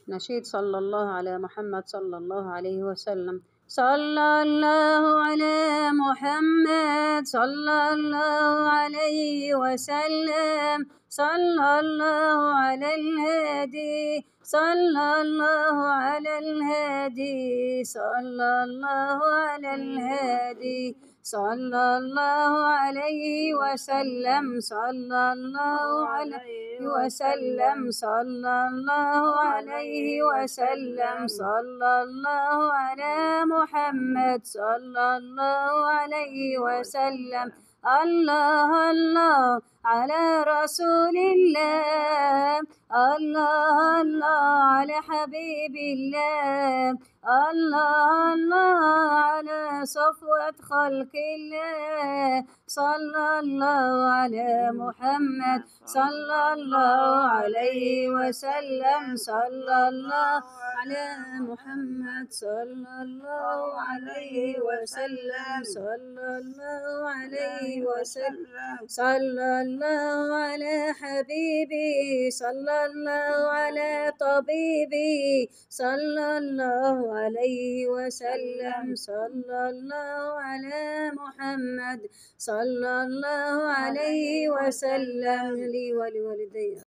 نشيد صلى الله على محمد صلى الله عليه وسلم. صلى الله على محمد صلى الله عليه وسلم. صلى الله على الهادي صلى الله على الهادي صلى الله على الهادي صلى الله عليه وسلم. صلى الله عليه وسلم. صلى الله عليه وسلم. صلى الله على محمد صلى الله عليه وسلم. الله الله على رسول الله. الله الله على حبيب الله. الله الله على صفوة خلق الله. صلى الله على محمد صلى الله عليه وسلم. صلى الله على محمد صلى الله عليه وسلم. صلى الله عليه وسلم. صلى الله على حبيبي صلى الله على طبيبي صلى الله عليه وسلم. صلى الله على محمد صلى الله عليه وسلم لي ولوالدي.